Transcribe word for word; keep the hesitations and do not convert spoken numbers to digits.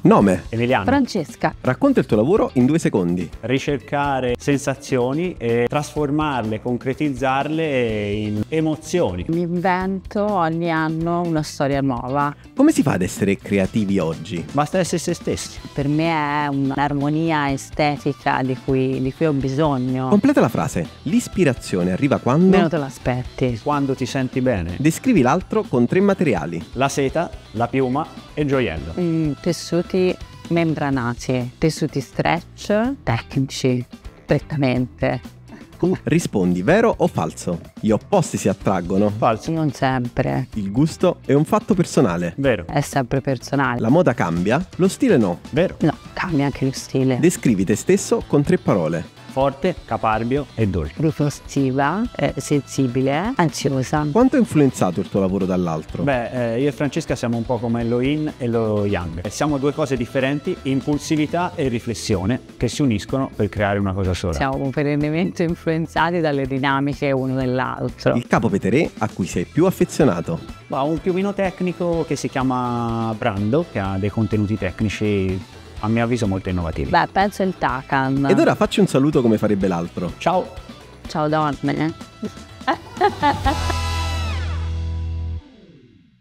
Nome? Emiliano. Francesca. Racconta il tuo lavoro in due secondi. Ricercare sensazioni e trasformarle, concretizzarle in emozioni. Mi invento ogni anno una storia nuova. Come si fa ad essere creativi oggi? Basta essere se stessi. Per me è un'armonia estetica di cui, di cui ho bisogno. Completa la frase. L'ispirazione arriva quando? Meno te l'aspetti. Quando ti senti bene. Descrivi l'altro con tre materiali. La seta, la piuma e il gioiello. Mm, tessuti membranati, tessuti stretch, tecnici, prettamente. Rispondi vero o falso. Gli opposti si attraggono. Falso. Non sempre, Il gusto è un fatto personale. Vero. è sempre personale. La moda cambia, lo stile no. Vero. No, cambia anche lo stile. Descrivi te stesso con tre parole. Forte, caparbio e dolce. Riflessiva, eh, sensibile, ansiosa. Quanto è influenzato il tuo lavoro dall'altro? Beh, eh, io e Francesca siamo un po' come lo yin e lo yang. Siamo due cose differenti, impulsività e riflessione, che si uniscono per creare una cosa sola. Siamo perennemente influenzati dalle dinamiche uno dell'altro. Il capo peterè a cui sei più affezionato. Ha un piumino tecnico che si chiama Brando, che ha dei contenuti tecnici a mio avviso molto innovativi. Beh, penso il Takan. Ed ora facci un saluto come farebbe l'altro. Ciao! Ciao donne.